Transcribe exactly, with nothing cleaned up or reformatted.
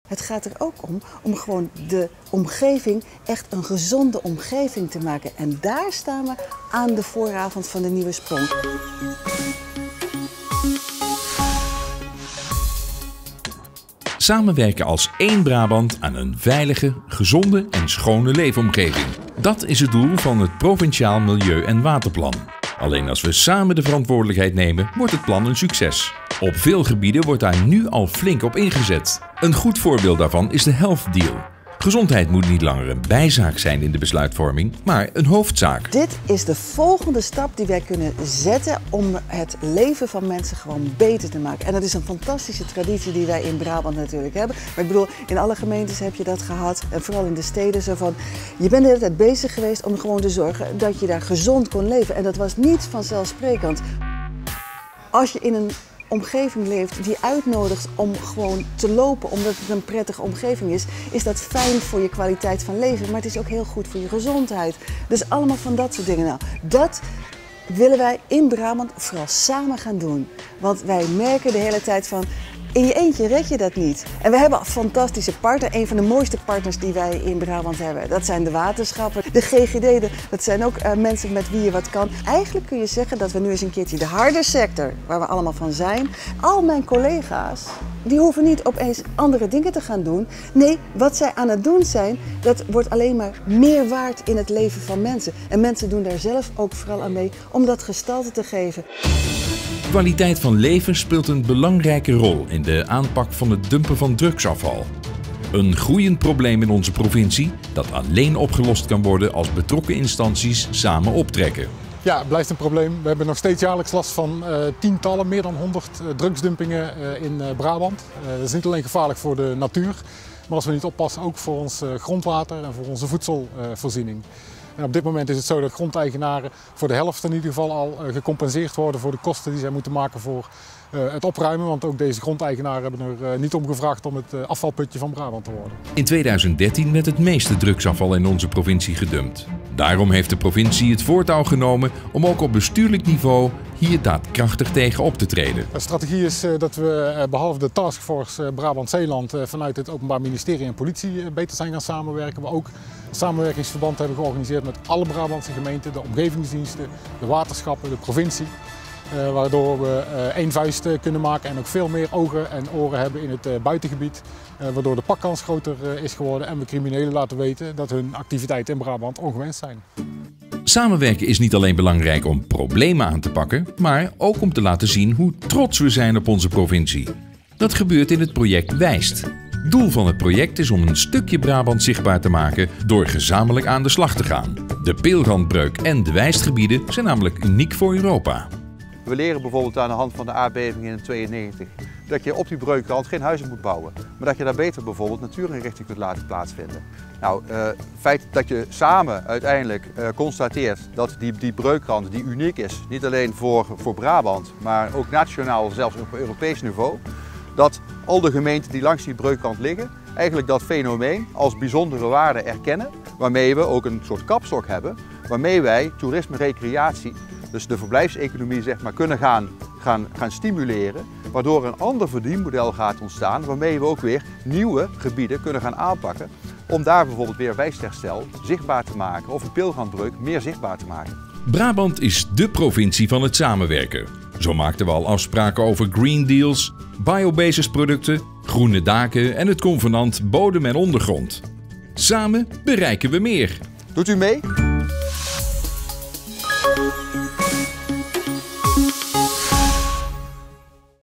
Het gaat er ook om om gewoon de omgeving echt een gezonde omgeving te maken. En daar staan we aan de vooravond van de nieuwe sprong. Samenwerken als één Brabant aan een veilige, gezonde en schone leefomgeving. Dat is het doel van het Provinciaal Milieu- en Waterplan. Alleen als we samen de verantwoordelijkheid nemen, wordt het plan een succes. Op veel gebieden wordt daar nu al flink op ingezet. Een goed voorbeeld daarvan is de Health Deal. Gezondheid moet niet langer een bijzaak zijn in de besluitvorming, maar een hoofdzaak. Dit is de volgende stap die wij kunnen zetten om het leven van mensen gewoon beter te maken. En dat is een fantastische traditie die wij in Brabant natuurlijk hebben. Maar ik bedoel, in alle gemeentes heb je dat gehad. En vooral in de steden zo van, je bent de hele tijd bezig geweest om gewoon te zorgen dat je daar gezond kon leven. En dat was niet vanzelfsprekend. Als je in een omgeving leeft die uitnodigt om gewoon te lopen omdat het een prettige omgeving is, is dat fijn voor je kwaliteit van leven, maar het is ook heel goed voor je gezondheid. Dus allemaal van dat soort dingen. Nou, dat willen wij in Brabant vooral samen gaan doen. Want wij merken de hele tijd van, in je eentje red je dat niet. En we hebben fantastische partners. Een van de mooiste partners die wij in Brabant hebben, dat zijn de waterschappen. De G G D, dat zijn ook uh, mensen met wie je wat kan. Eigenlijk kun je zeggen dat we nu eens een keertje de harde sector, waar we allemaal van zijn. Al mijn collega's, die hoeven niet opeens andere dingen te gaan doen. Nee, wat zij aan het doen zijn, dat wordt alleen maar meer waard in het leven van mensen. En mensen doen daar zelf ook vooral aan mee om dat gestalte te geven. Kwaliteit van leven speelt een belangrijke rol in de aanpak van het dumpen van drugsafval. Een groeiend probleem in onze provincie dat alleen opgelost kan worden als betrokken instanties samen optrekken. Ja, het blijft een probleem. We hebben nog steeds jaarlijks last van uh, tientallen, meer dan honderd uh, drugsdumpingen uh, in uh, Brabant. Uh, dat is niet alleen gevaarlijk voor de natuur, maar als we niet oppassen ook voor ons uh, grondwater en voor onze voedselvoorziening. En op dit moment is het zo dat grondeigenaren voor de helft in ieder geval al uh, gecompenseerd worden voor de kosten die zij moeten maken voor uh, het opruimen. Want ook deze grondeigenaren hebben er uh, niet om gevraagd om het uh, afvalputje van Brabant te worden. In tweeduizend dertien werd het meeste drugsafval in onze provincie gedumpt. Daarom heeft de provincie het voortouw genomen om ook op bestuurlijk niveau hier daadkrachtig tegen op te treden. De strategie is uh, dat we uh, behalve de Taskforce uh, Brabant-Zeeland uh, vanuit het Openbaar Ministerie en Politie uh, beter zijn gaan samenwerken. We ook een samenwerkingsverband hebben georganiseerd met alle Brabantse gemeenten, de omgevingsdiensten, de waterschappen, de provincie. Uh, waardoor we uh, één vuist uh, kunnen maken en ook veel meer ogen en oren hebben in het uh, buitengebied. Uh, waardoor de pakkans groter uh, is geworden en we criminelen laten weten dat hun activiteiten in Brabant ongewenst zijn. Samenwerken is niet alleen belangrijk om problemen aan te pakken, maar ook om te laten zien hoe trots we zijn op onze provincie. Dat gebeurt in het project Wijst. Doel van het project is om een stukje Brabant zichtbaar te maken door gezamenlijk aan de slag te gaan. De Peelrandbreuk en de Wijstgebieden zijn namelijk uniek voor Europa. We leren bijvoorbeeld aan de hand van de aardbeving in tweeënnegentig dat je op die breukrand geen huizen moet bouwen, maar dat je daar beter bijvoorbeeld natuurinrichting kunt laten plaatsvinden. Nou, uh, het feit dat je samen uiteindelijk uh, constateert dat die, die breukrand die uniek is, niet alleen voor, voor Brabant, maar ook nationaal, zelfs op Europees niveau, dat al de gemeenten die langs die breukrand liggen, eigenlijk dat fenomeen als bijzondere waarde erkennen, waarmee we ook een soort kapstok hebben, waarmee wij toerisme, recreatie, dus de verblijfseconomie zeg maar, kunnen gaan, gaan, gaan stimuleren, waardoor een ander verdienmodel gaat ontstaan, waarmee we ook weer nieuwe gebieden kunnen gaan aanpakken, om daar bijvoorbeeld weer wijstherstel zichtbaar te maken of een Peelrandbreuk meer zichtbaar te maken. Brabant is dé provincie van het samenwerken. Zo maakten we al afspraken over green deals, biobasis producten, groene daken en het convenant bodem en ondergrond. Samen bereiken we meer. Doet u mee?